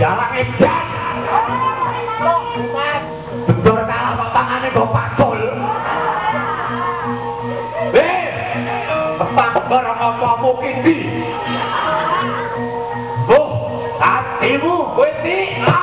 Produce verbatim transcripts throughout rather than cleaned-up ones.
jalan edan. Betul kalah papangane kok pakul. Eh, pangbar apa mukindi. Oh, hatimu kowe ti.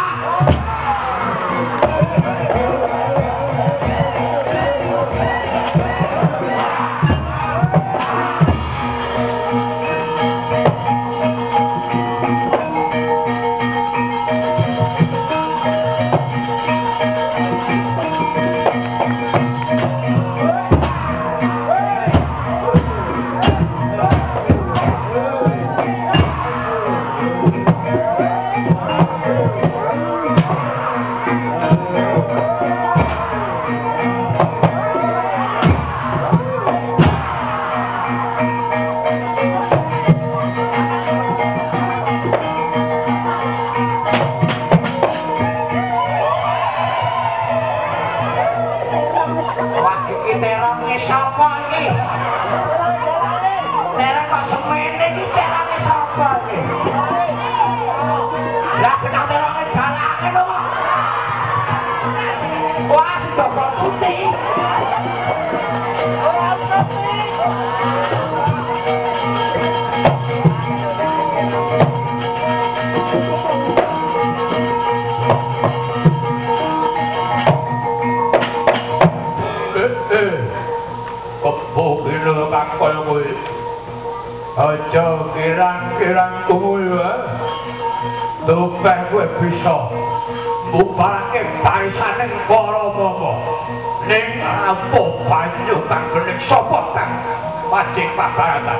Aja kirang-kirang kuwi wae. Tupeh kowe bisa mbubarake barisaning para mama. Ning apa banyu kang gening sapa kang wajib pabaratan.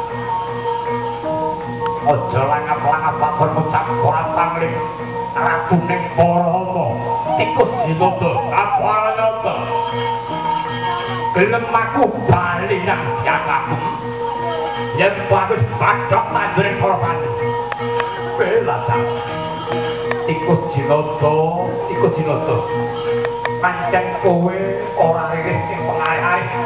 Aja langap-langap bakon ngucap ora pangling ratuning para mama. Tikus dinoto apa nyoto. Gelem aku bali nang jagaku. Yen bagus padhok tanduring korban. Belasa. Tikus jinoto, tikus jinoto. Pancen kowe ora riris sing pengarek-arek